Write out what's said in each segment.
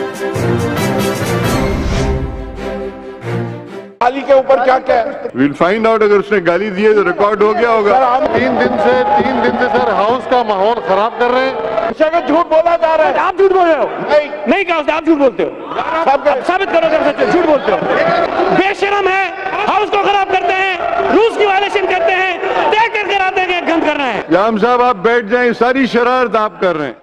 गाली के ऊपर क्या क्या है? We'll find out अगर उसने गाली दी है तो रिकॉर्ड हो गया होगा। सर हम तीन दिन से सर हाउस का माहौल खराब कर रहे हैं। झूठ बोला जा रहा है। आप झूठ बोल रहे हो। नहीं कहा उसने, आप झूठ बोलते हो। आप साबित करो अगर सच है, झूठ बोलते हो। बेशरम है, हाउस को खराब करते हैं, रूल्स की वायलेशन करते हैं, तय कर आते हैं कि गंद करना है। याम साहब आप बैठ जाएं, सारी शरारत आप कर रहे हैं।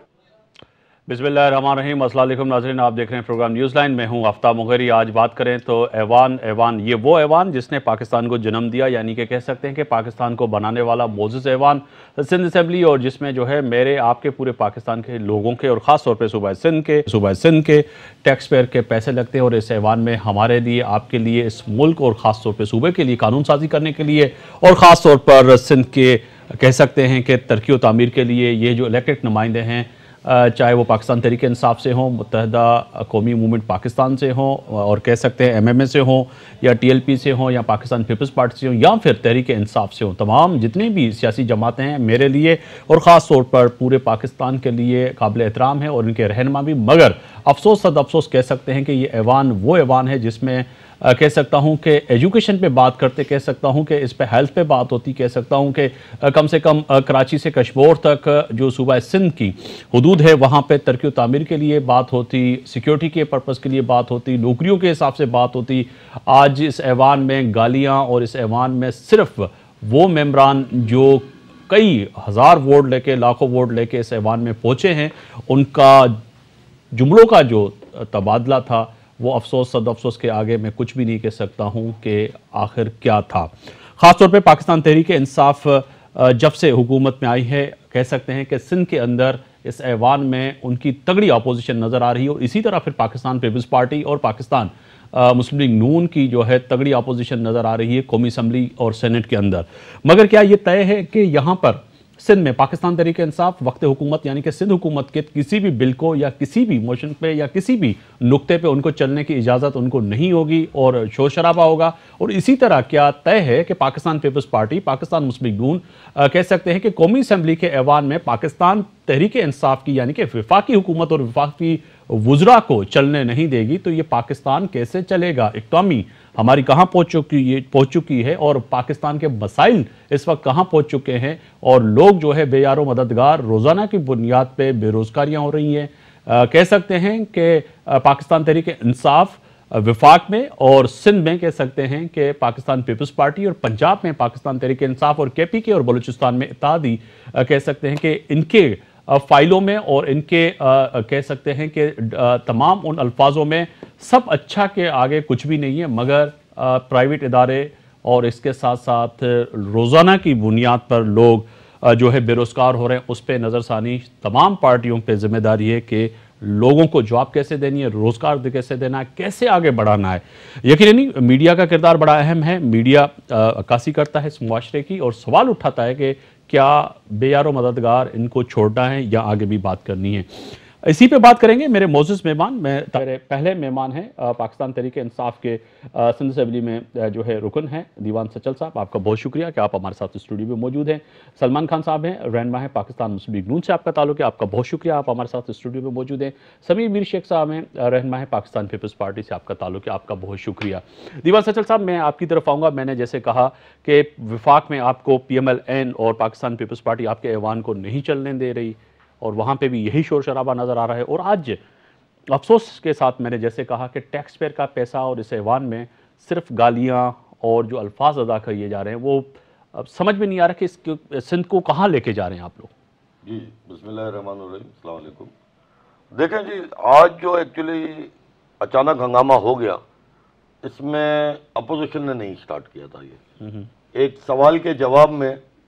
बिस्मिल्लाहिर्रहमानिर्रहीम, अस्सलाम वालेकुम नाज़रीन, आप देख रहे हैं प्रोग्राम न्यूज़ लाइन। मैं हूं आफ्ताब मुगहरी। आज बात करें तो ऐवान ये वो ऐवान जिसने पाकिस्तान को जन्म दिया, यानी कि कह सकते हैं कि पाकिस्तान को बनाने वाला मोज़िज़ ऐवान सिंध असेंबली, और जिसमें जो है मेरे आपके पूरे पाकिस्तान के लोगों के और ख़ास तौर पर सूबा सिंध के टैक्स पेयर के पैसे लगते हैं। और इस ऐवान में हमारे लिए, आपके लिए, इस मुल्क और ख़ास तौर पर सूबे के लिए कानून साजी करने के लिए और ख़ास तौर पर सिंध के कह सकते हैं कि तरक्की और तामीर के लिए ये जो इलेक्टेड नुमाइंदे हैं, चाहे वो पाकिस्तान तहरीक इंसाफ से हों, मुत्तहदा कौमी मूवमेंट पाकिस्तान से हों, और कह सकते हैं MMA से हों, या TLP से हों, या पाकिस्तान पीपल्स पार्टी से हों, या फिर तहरीक इंसाफ से हों, तमाम जितनी भी सियासी जमातें हैं मेरे लिए और ख़ास तौर पर पूरे पाकिस्तान के लिए काबिल एहतराम है और इनके रहनुमा भी। मगर अफसोस सद अफसोस कह सकते हैं कि ये ऐवान वो ऐवान है जिसमें कह सकता हूँ कि एजुकेशन पे बात करते, कह सकता हूँ कि इस पे हेल्थ पे बात होती, कह सकता हूँ कि कम से कम कराची से कश्मीर तक जो सूबा सिंध की हुदूद है वहाँ पे तरक्की और तामीर के लिए बात होती, सिक्योरिटी के पर्पज़ के लिए बात होती, नौकरियों के हिसाब से बात होती। आज इस ऐवान में गालियाँ, और इस ऐवान में सिर्फ वो मेम्बरान जो कई हज़ार वोट लेके, लाखों वोट लेके इस ऐवान में पहुँचे हैं, उनका जुमलों का जो तबादला था वो अफसोस सद अफसोस के आगे मैं कुछ भी नहीं कह सकता हूँ कि आखिर क्या था। ख़ास तौर पे पाकिस्तान तहरीक इंसाफ जब से हुकूमत में आई है, कह सकते हैं कि सिंध के अंदर इस ऐवान में उनकी तगड़ी अपोजिशन नज़र आ रही है, और इसी तरह फिर पाकिस्तान पीपल्स पार्टी और पाकिस्तान मुस्लिम लीग नून की जो है तगड़ी अपोजिशन नज़र आ रही है कौमी असम्बली और सेनेट के अंदर। मगर क्या ये तय है कि यहाँ पर सिंध में पाकिस्तान तहरीक इंसाफ वक्त हुकूमत, यानी कि सिंध हुकूमत के किसी भी बिल को या किसी भी मोशन पे या किसी भी नुक्ते पे उनको चलने की इजाज़त उनको नहीं होगी और शोर शराबा होगा? और इसी तरह क्या तय है कि Pakistan Peoples Party, Pakistan Muslim League Noon कह सकते हैं कि कौमी असम्बली के ऐवान में पाकिस्तान तहरीक इंसाफ की, यानी कि वफाकी हुकूमत और वफाकी वुज़रा को चलने नहीं देगी? तो ये पाकिस्तान कैसे चलेगा? इकॉनमी हमारी कहाँ पहुँच चुकी है और पाकिस्तान के मसाइल इस वक्त कहाँ पहुँच चुके हैं, और लोग जो है बेयारो मददगार, रोज़ाना की बुनियाद पे बेरोज़गारियाँ हो रही हैं। कह सकते हैं कि पाकिस्तान तहरीक इंसाफ वफाक में और सिंध में कह सकते हैं कि पाकिस्तान पीपल्स पार्टी, और पंजाब में पाकिस्तान तहरीक इंसाफ और KPK, और बलूचिस्तान में इत्तेहादी कह सकते हैं कि इनके फाइलों में और इनके कह सकते हैं कि तमाम उन अल्फाजों में सब अच्छा के आगे कुछ भी नहीं है, मगर प्राइवेट इदारे और इसके साथ साथ रोज़ाना की बुनियाद पर लोग जो है बेरोज़गार हो रहे हैं, उस पर नज़रसानी तमाम पार्टियों पे ज़िम्मेदारी है कि लोगों को जॉब कैसे देनी है, रोज़गार कैसे देना है, कैसे आगे बढ़ाना है। यकीनन मीडिया का किरदार बड़ा अहम है। मीडिया अक्कासी करता है इस मुआशरे की और सवाल उठाता है कि क्या बेयारो मददगार इनको छोड़ना है या आगे भी बात करनी है। इसी पे बात करेंगे। मेरे मोज़िज़ मेहमान, मेरे पहले मेहमान हैं पाकिस्तान तहरीक इंसाफ के सिंध असेंबली में जो है रुकन हैं दीवान सचल साहब। आपका बहुत शुक्रिया कि आप हमारे साथ स्टूडियो में मौजूद हैं। सलमान खान साहब हैं, रहनुमा हैं पाकिस्तान मुस्लिम लीग नून से आपका ताल्लुक है, आपका बहुत शुक्रिया, आप हमारे साथ स्टूडियो में मौजूद हैं। समीर मीर शेख साहब हैं, रहनुमा हैं पाकिस्तान पीपल्स पार्टी से आपका ताल्लुक है, आपका बहुत शुक्रिया। दीवान सचल साहब, मैं आपकी तरफ आऊँगा। मैंने जैसे कहा कि वफाक में आपको PMLN और पाकिस्तान पीपल्स पार्टी आपके ऐवान को नहीं चलने दे रही, और वहाँ पे भी यही शोर शराबा नज़र आ रहा है। और आज अफसोस के साथ मैंने जैसे कहा कि टैक्स पेयर का पैसा और इस ऐवान में सिर्फ गालियाँ और जो अल्फाज अदा किए जा रहे हैं, वो अब समझ में नहीं आ रहा कि इस सिंध को कहाँ लेके जा रहे हैं आप लोग। जी बिस्मिल्लाहिर्रहमानिर्रहीम, अस्सलाम वालेकुम। देखें जी, आज जो एक्चुअली अचानक हंगामा हो गया, इसमें अपोजिशन ने नहीं स्टार्ट किया था। ये एक सवाल के जवाब में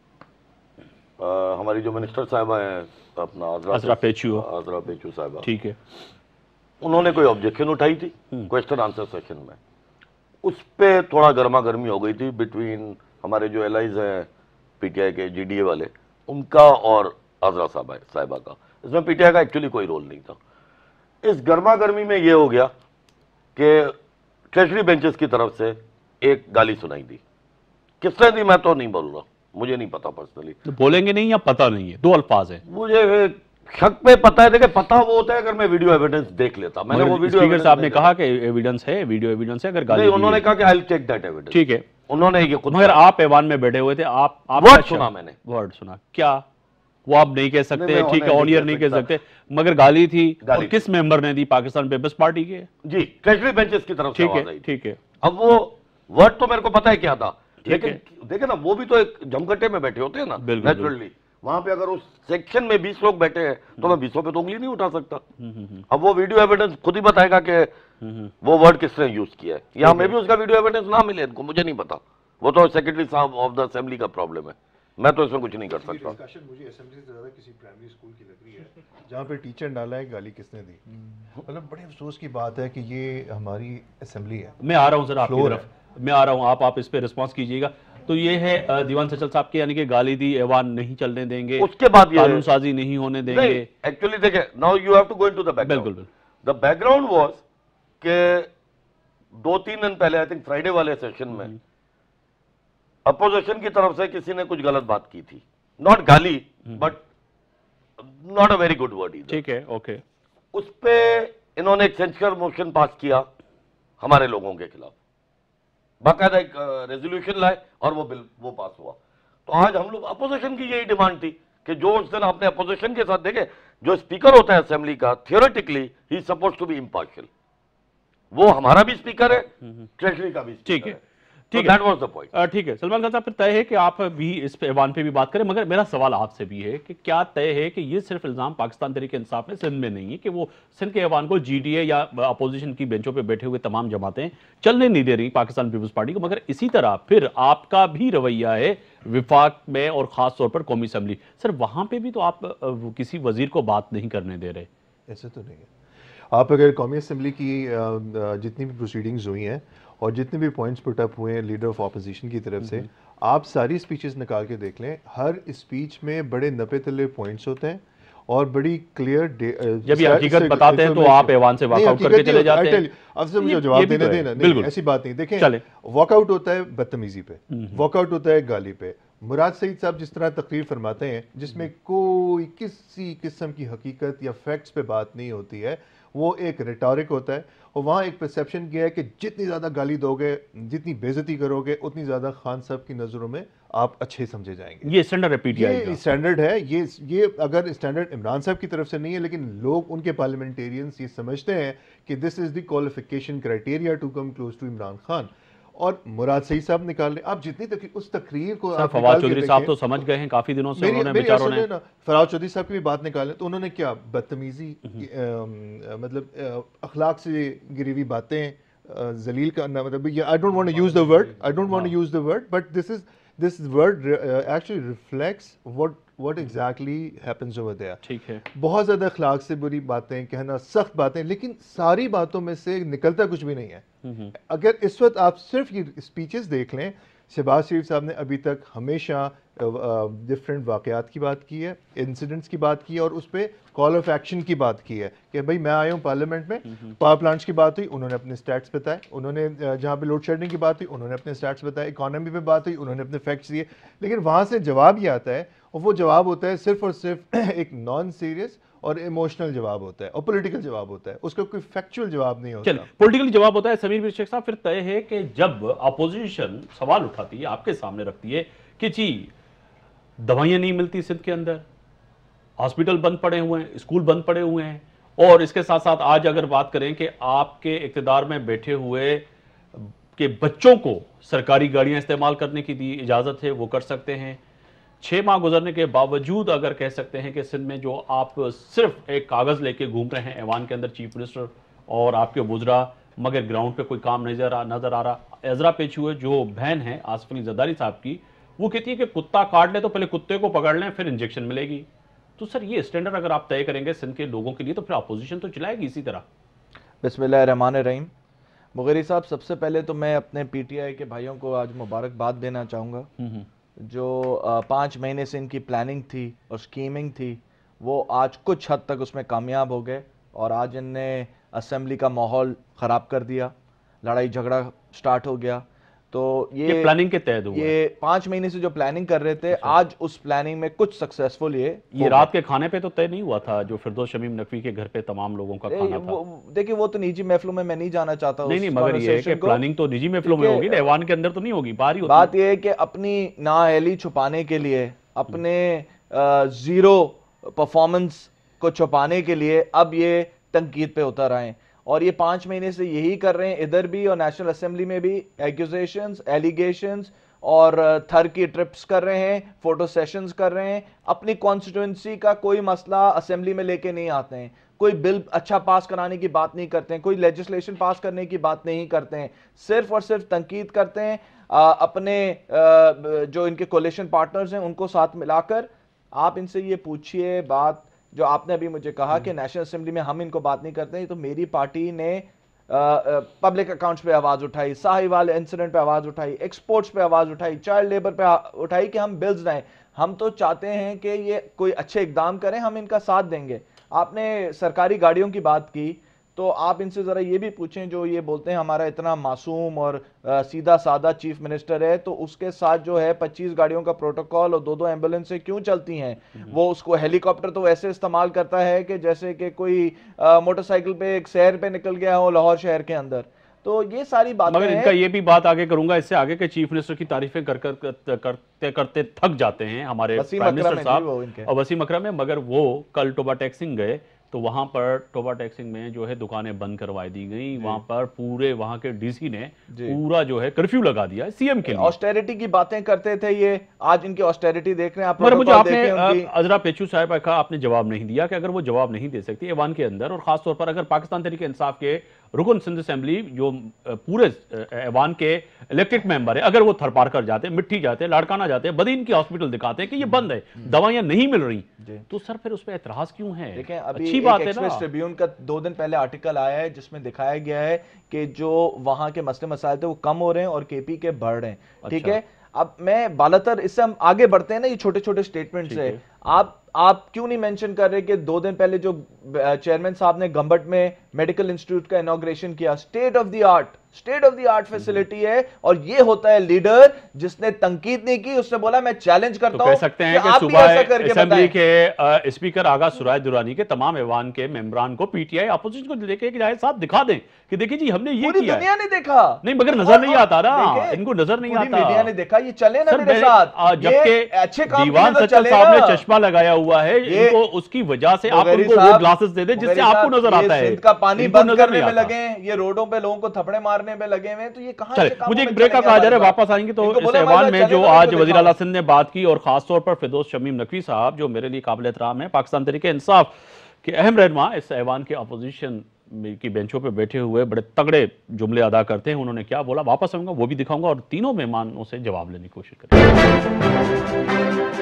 हमारी जो मिनिस्टर साहिबा हैं, अपना आजरा पेचू साहिबा, ठीक है, उन्होंने कोई ऑब्जेक्शन उठाई थी क्वेश्चन आंसर सेशन में। उस पे थोड़ा गर्मा गर्मी हो गई थी बिटवीन हमारे जो एलाइज हैं PTI के GDA वाले, उनका और आजरा साहिबा का। इसमें PTI का एक्चुअली कोई रोल नहीं था। इस गर्मा गर्मी में ये हो गया कि ट्रेजरी बेंचेस की तरफ से एक गाली सुनाई दी। किसने दी मैं तो नहीं बोल रहा, मुझे नहीं पता पर्सनली। तो बोलेंगे नहीं या पता नहीं है, दो अल्फाज हैं। मुझे शक पे पता है, देखिए पता वो होता है अगर मैं वीडियो एविडेंस देख लेता। मैंने वो वीडियो स्पीकर साहब ने कहा कि एविडेंस है, वीडियो एविडेंस है, अगर गाली नहीं, उन्होंने कहा कि I will check that evidence. ठीक है, उन्होंने ये खुद, मगर आप ऐवान में बैठे हुए थे, आप वर्ड सुना, मैंने वर्ड सुना, क्या वो आप नहीं कह सकते, ठीक है, ऑन ईयर नहीं कह सकते, मगर गाली थी, और किस मेंबर ने दी? पाकिस्तान पीपल्स पार्टी के जी, ट्रेजरी बेंचेस की तरफ से आवाज आई। ठीक है, अब वो वर्ड तो मेरे को पता है क्या था, लेकिन देखे ना, वो भी तो एक जमघटे में बैठे होते हैं ना नेचुरली, वहां पे अगर उस सेक्शन में 20 लोग बैठे हैं तो मैं 20 पे तो उंगली नहीं उठा सकता। अब वो वीडियो एविडेंस खुद ही बताएगा कि वो वर्ड किसने यूज किया है, या हमें भी उसका वीडियो एविडेंस ना मिले इनको, मुझे नहीं पता, वो तो सेक्रेटरी साहब ऑफ द असेंबली का प्रॉब्लम है, मैं तो इसमें कुछ नहीं कर सकता। मुझे असेंबली से ज्यादा किसी प्राइमरी स्कूल की लग रही है जहाँ पे टीचर डाला है गाली किसने दी। मतलब बड़े अफसोस की बात है कि ये हमारी असेंबली है। मैं आ रहा हूँ सर आपकी तरफ, मैं आ रहा हूँ, आप इस पे रिस्पॉन्स कीजिएगा। तो ये है दीवान सचल साहब के, यानी कि गाली दी, ऐवान नहीं चलने देंगे, उसके बाद ये कानून साजी नहीं होने देंगे। एक्चुअली देखिए, now you have to go into the background. बिल्कुल, द बैकग्राउंड वाज के 2-3 दिन पहले, आई थिंक फ्राइडे वाले सेशन में, अपोजिशन की तरफ से किसी ने कुछ गलत बात की थी, नॉट गाली but not a very good word. ठीक है, ओके। उस पे इन्होंने एक सेंसर मोशन पास किया हमारे लोगों के खिलाफ, बाकायदा एक रेजोल्यूशन लाए और वो बिल वो पास हुआ। तो आज हम लोग, अपोजिशन की यही डिमांड थी कि जो उस दिन आपने अपोजिशन के साथ देखे, जो स्पीकर होता है असेंबली का, थियोरेटिकली ही सपोज्ड टू बी इम्पार्शियल, वो हमारा भी स्पीकर है, ट्रेजरी का भी स्पीकर है। ठीक है, ठीक है सलमान खान साहब, फिर तय है कि आप भी इस ऐवान पे भी बात करें, मगर मेरा सवाल आपसे भी है कि क्या तय है कि ये सिर्फ इल्जाम पाकिस्तान तहरीक इंसाफ में, सिंध में नहीं है, कि वो सिंध के ऐवान को जीडीए या अपोजिशन की बेंचों पे बैठे हुए तमाम जमातें चलने नहीं दे रही पाकिस्तान पीपल्स पार्टी को, मगर इसी तरह फिर आपका भी रवैया है विफाक में और खास तौर पर कौमी असम्बली, सर वहां पे भी तो आप किसी वजीर को बात नहीं करने दे रहे। ऐसा तो नहीं है। आप अगर कौमी असम्बली की जितनी भी प्रोसीडिंग्स हुई हैं और जितने भी पॉइंट्स पुट अप हुए हैं लीडर ऑफ ऑपोजिशन की तरफ से, आप सारी स्पीचेस निकाल के देख लें, हर स्पीच में बड़े नपे तले पॉइंट्स होते हैं और बड़ी क्लियर, जब ये हकीकत बताते हैं तो आप ऐवान से वॉकआउट करके चले जाते हैं। अब से मुझे जवाब देने देना, नहीं ऐसी बात नहीं। देखें, वॉकआउट होता है बदतमीजी पे, वॉकआउट होता है गाली पे। मुराद सईद साहब जिस तरह तकरीर फरमाते हैं जिसमें कोई किसी किस्म की हकीकत या फैक्ट्स पे बात नहीं होती है, वो एक रिटॉरिक होता है, और वहाँ एक परसेप्शन किया है कि जितनी ज़्यादा गाली दोगे, जितनी बेइज्जती करोगे, उतनी ज़्यादा खान साहब की नज़रों में आप अच्छे समझे जाएंगे। ये स्टैंडर्ड है पीटीआई का, ये स्टैंडर्ड है। ये अगर स्टैंडर्ड इमरान साहब की तरफ से नहीं है, लेकिन लोग, उनके पार्लियामेंटेरियंस ये समझते हैं कि this is the qualification criteria to come close to Imran Khan. और मुराद सईद साहब निकाल लें, आप जितनी उस तकरीर को, फवाद चौधरी साहब तो समझ गए हैं काफी दिनों से, उन्होंने बेचारों ने फवाद चौधरी साहब की भी बात निकालें तो उन्होंने क्या बदतमीजी, मतलब अखलाक से गिरी हुई बातें, जलील करना, मतलब I don't want to use the word, but this word actually reflects what exactly happens over there। ठीक है, बहुत ज़्यादा अखलाक से बुरी बातें कहना, सख्त बातें, लेकिन सारी बातों में से निकलता कुछ भी नहीं है। अगर इस वक्त आप सिर्फ ये स्पीचेस देख लें, शहबाज शरीफ साहब ने अभी तक हमेशा डिफरेंट वाक़यात की बात की है, इंसिडेंट्स की बात की है, और उस पर कॉल ऑफ एक्शन की बात की है कि भाई मैं आया हूँ पार्लियामेंट में, पावर प्लांट्स की बात हुई, उन्होंने अपने स्टैट्स बताए, उन्होंने जहाँ पे लोड शेडिंग की बात हुई उन्होंने अपने स्टैट्स बताए, इकॉनमी पे बात हुई उन्होंने अपने फैक्ट्स दिए, लेकिन वहाँ से जवाब ये आता है, और वो जवाब होता है सिर्फ और सिर्फ एक नॉन सीरियस और इमोशनल जवाब होता है और पॉलिटिकल जवाब होता है, उसका कोई फैक्चुअल जवाब नहीं होता। पॉलिटिकल जवाब होता है। समीर शेख साहब, फिर तय है कि जब अपोजिशन सवाल उठाती है, आपके सामने रखती है कि जी दवाइयां नहीं मिलती सिंध के अंदर, हॉस्पिटल बंद पड़े हुए हैं, स्कूल बंद पड़े हुए हैं, और इसके साथ साथ आज अगर बात करें कि आपके इक्तिदार में बैठे हुए के बच्चों को सरकारी गाड़ियां इस्तेमाल करने की दी इजाजत है, वो कर सकते हैं। 6 माह गुजरने के बावजूद अगर कह सकते हैं कि सिंध में जो आप सिर्फ एक कागज लेके घूम रहे हैं ऐवान के अंदर, चीफ मिनिस्टर और आपके वुज़रा, मगर ग्राउंड पे कोई काम नजर आ रहा। एजरा पेशुए जो बहन है आसिफ अली जरदारी साहब की, वो कहती है कि कुत्ता काट ले तो पहले कुत्ते को पकड़ लें फिर इंजेक्शन मिलेगी। तो सर ये स्टैंडर्ड अगर आप तय करेंगे सिंध के लोगों के लिए, तो फिर अपोजिशन तो चलाएगी इसी तरह। बिस्मिल्लाहिर्रहमानिर्रहीम। मुगेरी साहब, सबसे पहले तो मैं अपने पीटीआई के भाइयों को आज मुबारकबाद देना चाहूँगा। जो 5 महीने से इनकी प्लानिंग थी और स्कीमिंग थी, वो आज कुछ हद तक उसमें कामयाब हो गए, और आज इनने असेंबली का माहौल ख़राब कर दिया, लड़ाई झगड़ा स्टार्ट हो गया। تو یہ پلاننگ کے تحت ہوا، یہ 5 مہینے سے جو پلاننگ کر رہے تھے آج اس پلاننگ میں کچھ سکسیسفل یہ رات کے کھانے پہ تو طے نہیں ہوا تھا جو فردوس شمیم نقوی کے گھر پہ تمام لوگوں کا کھانا تھا؟ دیکھیے وہ تو نجی محفلوں میں نہیں جانا چاہتا. نہیں مگر یہ ہے کہ پلاننگ تو نجی محفلوں میں ہوگی، ایوان کے اندر تو نہیں ہوگی، باہر ہی ہوگی. بات یہ ہے کہ اپنی نااہلی چھپانے کے لیے، اپنے زیرو پرفارمنس کو چھپانے کے لیے اب یہ تنقید پہ اتر آئے، اور یہ 5 مہینے سے یہی کر رہے ہیں ادھر بھی اور نیشنل اسمبلی میں بھی، ایکوزیشنز، ایلیگیشنز اور تھر کی ٹرپس کر رہے ہیں، فوٹو سیشنز کر رہے ہیں. اپنی کانسٹیٹوئنسی کا کوئی مسئلہ اسمبلی میں لے کے نہیں آتے ہیں، کوئی بل اچھا پاس کرانے کی بات نہیں کرتے ہیں، کوئی لیجسلیشن پاس کرنے کی بات نہیں کرتے ہیں، صرف اور صرف تنقید کرتے ہیں. اپنے جو ان کے کولیشن پارٹنرز ہیں ان کو ساتھ ملا کر آپ ان سے یہ پوچھئے بات جو آپ نے ابھی مجھے کہا کہ نیشنل اسمبلی میں ہم ان کو بات نہیں کرتے ہیں. تو میری پارٹی نے پبلک اکاؤنٹس پہ آواز اٹھائی، ساہیوال انسیڈنٹ پہ آواز اٹھائی، ایکسپورٹس پہ آواز اٹھائی، چائلڈ لیبر پہ اٹھائی کہ ہم بلز لائیں. ہم تو چاہتے ہیں کہ یہ کوئی اچھے اقدام کریں، ہم ان کا ساتھ دیں گے. آپ نے سرکاری گاڑیوں کی بات کی تو آپ ان سے ذرا یہ بھی پوچھیں جو یہ بولتے ہیں ہمارا اتنا معصوم اور سیدھا سادہ چیف منسٹر ہے تو اس کے ساتھ جو ہے 25 گاڑیوں کا پروٹوکول اور 2 ایمبولنسیں کیوں چلتی ہیں؟ وہ اس کو ہیلی کاپٹر تو ایسے استعمال کرتا ہے کہ جیسے کہ کوئی موٹر سائیکل پہ ایک سیر پہ نکل گیا ہو لاہور شہر کے اندر. تو یہ ساری باتیں مگر ان کا یہ بھی بات آگے کروں گا اس سے آگے کہ چیف منسٹر کی تعریفیں کرتے کرتے تھک جاتے ہیں ہمارے پرائم منسٹر صاحب اور وسیم اکرم میں. مگر وہ کل ٹوبا ٹیکسنگ گئے تو وہاں پر ٹوبا ٹیکسنگ میں جو ہے دکانیں بند کروائی دی گئیں، وہاں پر پورے وہاں کے ڈی سی نے پورا جو ہے کرفیو لگا دیا سی ایم کے لیے. آسٹیریٹی کی باتیں کرتے تھے یہ، آج ان کی آسٹیریٹی دیکھ رہے ہیں آپ. مگر مجھے آپ نے عذرا پیچو صاحب کا آپ نے جواب نہیں دیا کہ اگر وہ جواب نہیں دے سکتی ایوان کے اندر، اور خاص طور پر اگر پاکستان تحریک انصاف کے رکن سندھ اسمبلی جو پورے ایوان کے الیکٹڈ ممبر ہے، اگر وہ تھر پار کر جاتے، مٹھی جاتے، لاڑکانہ جاتے، بدین کی ہاسپٹل دکھاتے ہیں کہ یہ بند ہے، دوائیاں نہیں مل رہی، تو سر پھر اس پہ اعتراض کیوں ہے؟ دیکھیں ابھی ایکسپریس ٹریبیون کا 2 دن پہلے آرٹیکل آیا ہے جس میں دکھایا گیا ہے کہ جو وہاں کے مسئلے مسائل تھے وہ کم ہو رہے ہیں اور کے پی کے بڑھ رہے ہیں. ٹھیک ہے، اب میں بالاتر اس سے ہم آگے بڑھتے ہیں نا، یہ چھوٹے چھوٹے سٹیٹمنٹ سے آپ کیوں نہیں مینشن کر رہے کہ 2 دن پہلے جو چیئرمین صاحب نے گمبٹ میں میڈیکل انسٹیٹیوٹ کا انوگریشن کیا، state of the art facility ہے، اور یہ ہوتا ہے لیڈر جس نے تنقید نہیں کی، اس نے بولا میں چیلنج کرتا ہوں. کہہ سکتے ہیں کہ صوبہ اسمبلی کے اسپیکر آغا سراج درانی کے تمام ایوان کے ممبران کو پی ٹی آئی اپوزیشن کو لے کے جائے ساتھ دکھا دیں کہ دیکھیں جی ہم نے یہ کیا. پوری دنیا نے دیکھا نہیں مگر نظر نہیں آتا نا، ان کو نظر نہیں آتا. میڈیا نے دیکھا، یہ چلے نا میرے ساتھ، جبکہ دیوان سچل صاحب نے چشمہ لگایا ہوا ہے، ان کو اس کی وجہ سے آپ ان کو وہ گلاسز دے دیں جس سے آپ کو نظر آتا ہے. سندھ کا پانی بند کرنے میں لگے ہیں، یہ روڈوں پہ لوگوں کو تھپڑے مارنے میں لگے ہیں، تو یہ کہاں سے کام؟ مجھے ایک بریک کا کہا جا رہا ہے، واپس آئیں گے تو اس ایوان میں جو آج وزیر اعلیٰ سندھ نے بات کی، اور خاص طور پر فردوس شمیم نقوی صاحب جو میرے لیے قابل احترام ہے، پاکستان تحریک انصاف کے اہم رہنما، اس ایوان کے اپوزیشن کی بینچوں پہ بیٹھے ہوئے بڑے تگڑے جملے ادا کرتے ہیں. انہوں نے کیا بولا واپس آؤں گا وہ بھی دکھاؤں گا اور تینوں مہمانوں سے جواب لینے کی کوشش کریں گے.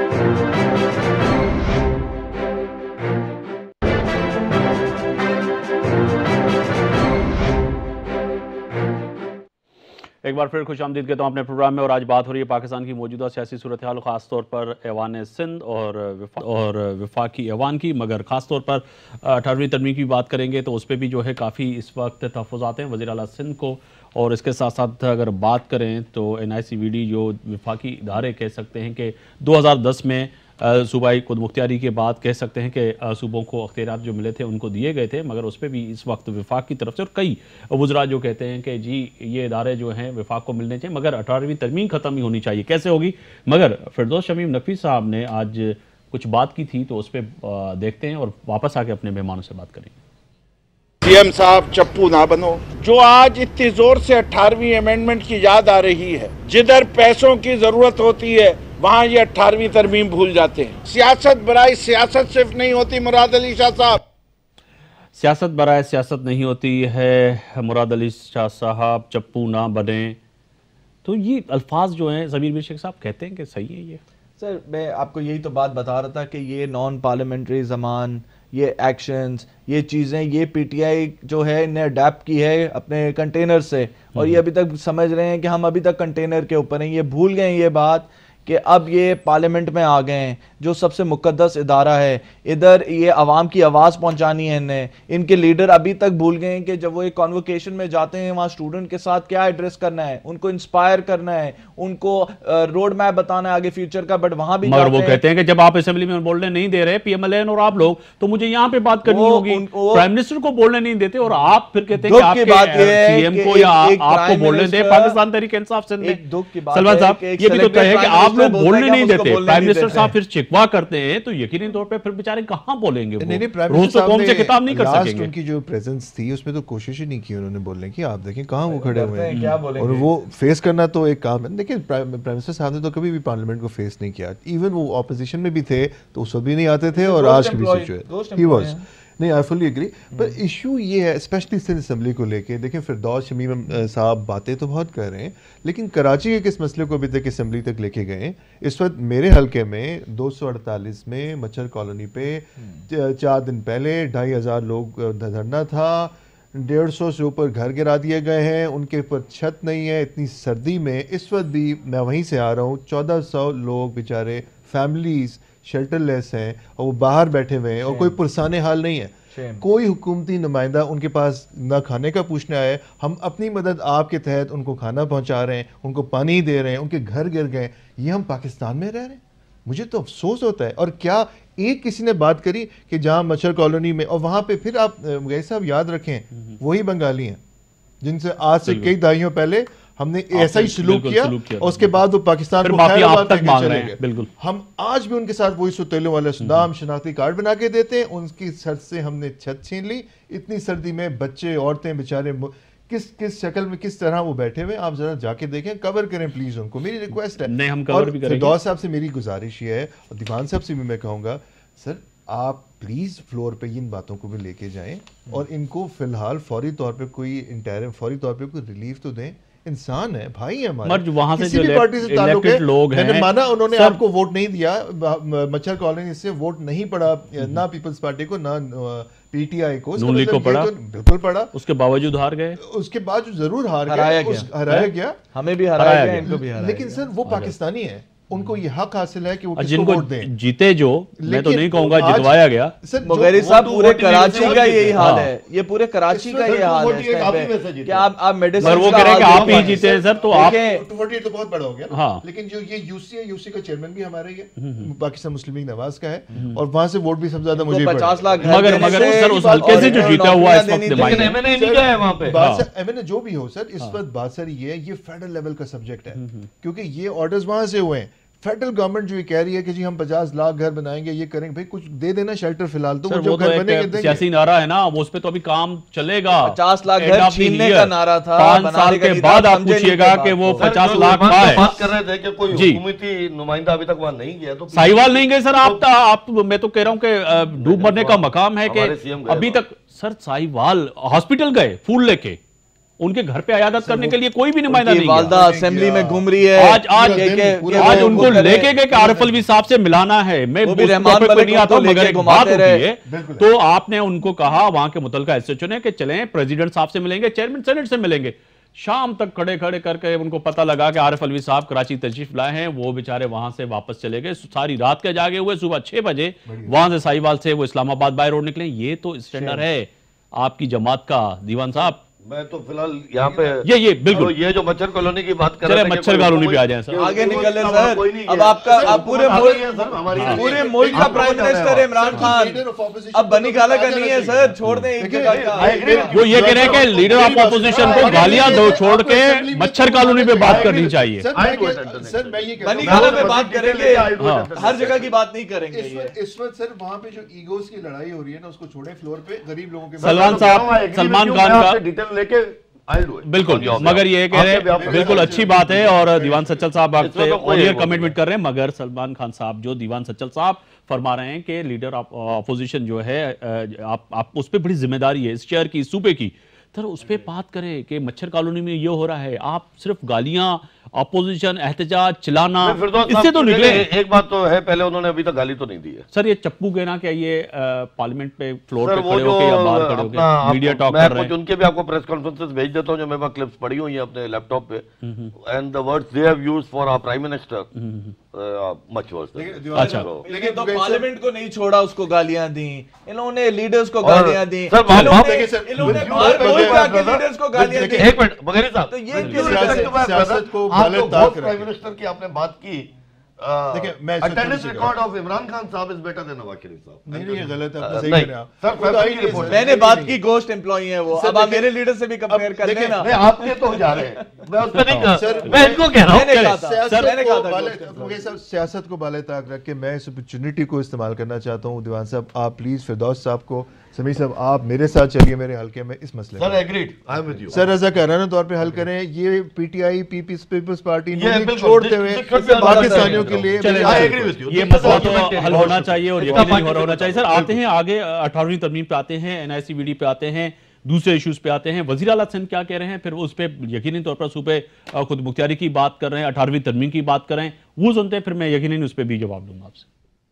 ایک بار پھر خوش آمدید کہتا ہوں اپنے پروگرام میں، اور آج بات ہو رہی ہے پاکستان کی موجودہ سیاسی صورتحال، خاص طور پر ایوان سندھ اور وفاقی ایوان کی. مگر خاص طور پر 18ویں ترمیم کی بات کریں گے تو اس پہ بھی جو ہے کافی اس وقت تحفظات ہیں وزیر اعلیٰ سندھ کو، اور اس کے ساتھ ساتھ اگر بات کریں تو NICVD جو وفاقی ادارے کہہ سکتے ہیں کہ 2010 میں صوبائی خود مختاری کے بعد کہہ سکتے ہیں کہ صوبوں کو اختیارات جو ملے تھے ان کو دیے گئے تھے، مگر اس پہ بھی اس وقت وفاق کی طرف سے اور کئی وزراء جو کہتے ہیں کہ جی یہ ادارے جو ہیں وفاق کو ملنے چاہیے، مگر 18ویں ترمیم ختم ہی ہونی چاہیے. کیسے ہوگی؟ مگر فردوس شمیم نقوی صاحب نے آج کچھ بات کی تھی تو اس پہ دیکھتے ہیں اور واپس آ کے اپنے مہمانوں سے بات کریں گے. سی ایم صاحب چپو نہ بنو. جو آج اتنی زور سے 18ویں امینڈمنٹ کی یاد آ رہی ہے، جدھر پیسوں کی ضرورت ہوتی ہے وہاں یہ 18ویں ترمیم بھول جاتے ہیں. سیاست برائے سیاست صرف نہیں ہوتی مراد علی شاہ صاحب، سیاست برائے سیاست نہیں ہوتی ہے مراد علی شاہ صاحب، چپو نہ بنیں. تو یہ الفاظ جو ہیں ضمیر میر شیخ صاحب کہتے ہیں کہ صحیح ہے یہ؟ سر میں آپ کو یہی تو بات بتا رہا تھا کہ یہ نان پارلیمنٹری زمان، یہ ایکشنز، یہ چیزیں، یہ پی ٹی آئی جو ہے انہیں اڈیپٹ کی ہے اپنے کنٹینر سے، اور یہ ابھی تک سمجھ رہے ہیں کہ ہم ابھی تک کنٹینر کے اوپر ہیں. یہ بھول گئے یہ بات کہ اب یہ پارلیمنٹ میں آ گئے ہیں, جو سب سے مقدس ادارہ ہے, ادھر یہ عوام کی آواز پہنچانی ہے انہیں. ان کے لیڈر ابھی تک بھول گئے ہیں کہ جب وہ ایک کانوکیشن میں جاتے ہیں وہاں اسٹوڈنٹ کے ساتھ کیا ایڈریس کرنا ہے, ان کو انسپائر کرنا ہے, ان کو روڈ میپ بتانا ہے آگے فیوچر کا, بٹ وہاں بھی مگر وہ کہتے ہیں کہ جب آپ اسمبلی میں بولنے نہیں دے رہے پی ایم ایل این اور آپ لوگ, تو مجھے یہاں پہ بات کرنی ہوگی. پرائم منسٹر کو بولنے نہیں دیتے اور آپ پھر کہتے ہیں کہ آپ کے سی ایم کو یا آپ کو بولنے دیں. پاکستان تحریک انصاف سے سلمان صاحب یہ بھی تو ہے کہ آپ لوگ بولنے نہیں دیتے, پرائم منسٹر صاحب پھر شکوا کرتے ہیں, تو یقینی طور پہ پھر بیچارے کہاں بولیں گے, روز تو قوم سے کتاب نہیں کر سکیں گے. ان کی جو پریزنس تھی اس میں تو کوشش ہی نہیں کی انہوں نے بولنے کی. آپ دیکھیں کہاں وہ کھڑے ہوئے ہیں, اور وہ فیس کرنا تو ایک کام ہے. دیکھیں پرائم منسٹر صاحب نے تو کبھی بھی پارلیمنٹ کو فیس نہیں کیا. ایون وہ اپوزیشن میں بھی تھے تو اس وقت بھی نہیں آتے تھے, اور آج بھی ہی واز نہیں. آئی فلی اگری. پر ایشو یہ ہے اسپیشلی سندھ اسمبلی کو لے کے, دیکھیں فردوس شمیم صاحب باتیں تو بہت کر رہے ہیں, لیکن کراچی کے کس مسئلے کو ابھی تک اسمبلی تک لے کے گئے. اس وقت میرے حلقے میں 248 میں مچھر کالونی پہ 4 دن پہلے 2500 لوگ دھرنا تھا, 150 سے اوپر گھر گرا دیے گئے ہیں, ان کے اوپر چھت نہیں ہے. اتنی سردی میں اس وقت بھی میں وہیں سے آ رہا ہوں, 1400 لوگ بیچارے فیملیز شیلٹر لیس ہیں, اور وہ باہر بیٹھے ہوئے ہیں, اور کوئی پرسان حال نہیں ہے. کوئی حکومتی نمائندہ ان کے پاس نہ کھانے کا پوچھنے آئے. ہم اپنی مدد آپ کے تحت ان کو کھانا پہنچا رہے ہیں, ان کو پانی دے رہے ہیں, ان کے گھر گر گئے. یہ ہم پاکستان میں رہ رہے ہیں. مجھے تو افسوس ہوتا ہے. اور کیا ایک کسی نے بات کری کہ جہاں مچھر کالونی میں, اور وہاں پہ پھر آپ مغیری صاحب یاد رکھیں وہی بنگالی ہیں جن سے آج سے کئی دہائیوں پہلے ہم نے ایسا ہی سلوک کیا, اور اس کے بعد وہ پاکستان کو خیر آباد کر کے چلے گئے. ہم آج بھی ان کے ساتھ وہی سوتیلوں والا سدام شناختی کارڈ بنا کے دیتے ہیں. ان کی سر سے ہم نے چھت چھین لی. اتنی سردی میں بچے عورتیں بیچارے کس شکل میں کس طرح وہ بیٹھے ہوئے. آپ ذرا جا کے دیکھیں, کور کریں پلیز ان کو, میری ریکویسٹ ہے. اور فردوس صاحب سے میری گزارش یہ ہے, اور دیوان صاحب سے بھی میں کہوں گا, سر آپ پلیز فلور پہ ان باتوں کو بھی لے کے جائیں, اور ان کو فی الحال فوری طور پہ کوئی انٹرم فوری طور پہ کوئی ریلیف تو دیں. انسان ہے, بھائی ہے ہمارے, وہاں سے کسی بھی پارٹی سے تعلق ہے. میں نے مانا انہوں نے آپ کو ووٹ نہیں دیا, مچھر کالونی سے ووٹ نہیں پڑا, نہ پیپلز پارٹی کو نہ پی ٹی آئی کو, بالکل پڑا. اس کے باوجود ہار گئے, اس کے باوجود ضرور ہرایا گیا, ہمیں بھی ہرایا گیا, ان کو بھی ہرایا. لیکن سر وہ پاکستانی ہیں, ان کو یہ حق حاصل ہے کہ وہ جن کو جیتے, جو میں تو نہیں کہوں گا جتوایا گیا. مغیری صاحب پورے کراچی کا یہی حال ہے, یہ پورے کراچی کا یہ حال ہے کہ آپ میڈیسن, وہ کہہ رہے ہیں کہ آپ ہی جیتے ہیں سر, تو آپ 248 تو بہت بڑا ہو گیا. لیکن جو یہ یو سی ہے, یو سی کا چیئرمین بھی ہمارا ہی ہے, پاکستان مسلم لیگ نواز کا ہے, اور وہاں سے ووٹ بھی سب سے زیادہ مجھے 50 لاکھ. مگر سر اس حلقے سے جو جیتا ہوا اس وقت ایم این اے جو بھی ہو سر, اس وقت بات سر یہ ہے, یہ فیڈرل لیول کا سبجیکٹ ہے, کیونکہ یہ آرڈرز وہاں سے ہوئے ہیں. فیڈرل گورنمنٹ جو یہ کہہ رہی ہے کہ جی ہم 50 لاکھ گھر بنائیں گے, یہ کریں گے, بھائی کچھ دے دینا شیلٹر فی الحال, تو وہ جو گھر بنے گے سیاسی نعرہ ہے نا, وہ اس پہ تو ابھی کام چلے گا. 50 لاکھ گھر چھیننے کا نعرہ تھا, 5 سال کے بعد آپ پوچھئے گا کہ وہ 50 لاکھ پائے. بات کر رہے تھے کہ کوئی حکومتی نمائندہ ابھی تک وہاں نہیں گیا, تو ساہیوال نہیں گئے سر. آپ میں تو کہہ رہا ہوں کہ ڈوب مرنے کا مقام ہے کہ ابھی تک سر ساہیوال ہاسپٹل گئے پھول لے کے, ان کے گھر پہ عیادت کرنے کے لیے کوئی بھی نمائندہ نہیں گیا. والدہ اسمبلی میں گھوم رہی ہے, آج ان کو لے کے گئے کہ عارف الوی صاحب سے ملانا ہے. میں نہیں آتا ہوں, مگر ایک بات ہوتی ہے, تو آپ نے ان کو کہا وہاں کے متعلقہ ایس ایچ او نے کہ چلیں پریزیڈنٹ صاحب سے ملیں گے, چیئرمین سینٹ سے ملیں گے. شام تک کھڑے کر کے ان کو پتہ لگا کہ عارف الوی صاحب کراچی تشریف لائے ہیں. وہ بیچارے وہاں سے واپس چلے گئے, ساری رات کے جاگے ہوئے, صبح 6 بجے وہاں سے ساہیوال سے وہ اسلام آباد بائی روڈ نکلے. یہ تو اسٹینڈرڈ ہے آپ کی جماعت کا. دیوان صاحب میں تو فی الحال یہاں پہ یہ بالکل یہ جو مچھر کالونی کی بات کر رہے ہیں, مچھر کالونی پہ آ جائیں سر, آگے نکل لیں سر. اب آپ کا پورے ملک کا پرائم منسٹر عمران خان, اب بنی گالا کا نہیں ہے سر, چھوڑ دیں ایک جگہ کا. وہ یہ کہہ رہے ہیں کہ لیڈر آف اپوزیشن کو گالیاں دو چھوڑ کے مچھر کالونی پہ بات کرنی چاہیے. بنی گالا پہ بات کریں گے, ہر جگہ کی بات نہیں کریں گے. اس وقت سر وہاں پہ جو ایگوز کی لڑائی ہو رہی ہے نا, اس کو چھوڑیں فلور پہ, غریب لوگوں کے. سلمان صاحب, سلمان خان کا لے کے بالکل, مگر یہ کہہ رہے ہیں بالکل اچھی بات ہے, اور دیوان سچل صاحب آپ سے کمٹمنٹ کر رہے ہیں, مگر سلمان خان صاحب جو دیوان سچل صاحب فرما رہے ہیں کہ لیڈر اپوزیشن جو ہے, آپ اس پہ بڑی ذمہ داری ہے اس چیئر کی, صوبے کی. سر اس پہ بات کریں کہ مچھر کالونی میں یہ ہو رہا ہے, آپ صرف گالیاں اپوزیشن احتجاج چلانا، اس سے تو نکلے. ایک بات تو ہے، پہلے انہوں نے ابھی تک گالی تو نہیں دی ہے سر. یہ چپو کہنا کیا یہ پارلیمنٹ پہ فلور پہ کھڑے ہو کے یا باہر کھڑے ہو کے میڈیا ٹاک کر رہے ہیں؟ میں ان کے بھی آپ کو پریس کانفرنسز بھیج دیتا ہوں جو میں وہاں کلپس پڑھی ہوئی ہیں اپنے لیپ ٹاپ پہ. And the words they have used for our prime minister much worse. اچھا لیکن تو پارلیمنٹ کو نہیں چھوڑا، اس کو گالیاں دیں، انہوں نے لیڈرز کو گالیاں دیں، انہوں نے لیڈرز کو گالیاں دیں. ایک منٹ مغیری صاحب، تو یہ سیاست کو آپ غلط تو دار بہت کر پرائم منسٹر کی آپ نے بات کی. دیکھیں میں attendance record of Imran Khan صاحب is better than Nawaz Sharif صاحب. نہیں یہ غلط ہے، آپ صحیح کہہ رہے ہیں. سر فیملی کی رپورٹ میں نے بات کی گوشت امپلوئی ہیں وہ، اب آپ میرے لیڈر سے بھی کمپیئر کر لیں نا. نہیں آپ کے تو جا رہے ہیں، میں اس پہ نہیں کہا، میں ان کو کہہ رہا میں نے کہا ہوں. تھا سیاست کو بالے طاق رکھ کے میں اس اپرچونٹی کو استعمال کرنا چاہتا ہوں. دیوان صاحب آپ پلیز فردوس صاحب کو، سمیع صاحب آپ میرے ساتھ چلیے میرے حلقے میں اس مسئلے سر میں. ایگریڈ، آئی ایم ود یو. سر رضاکارانہ طور پہ حل کریں. یہ P T I Peoples Party یہ نے بالکل چھوڑتے ہوئے پاکستانیوں کے لیے یہ مسئلہ تو حل ہونا چاہیے اور یقینی ہونا چاہیے. سر آتے ہیں آگے 18ویں ترمیم پہ آتے ہیں، NICVD پہ آتے ہیں، دوسرے ایشوز پہ آتے ہیں. وزیر اعلیٰ سندھ کیا کہہ رہے ہیں، پھر اس پہ یقینی طور پر صوبے خود مختاری کی بات کر رہے ہیں، 18ویں ترمیم کی بات کر رہے ہیں، وہ سنتے ہیں، پھر میں یقیناً اس پہ بھی جواب دوں گا آپ سے.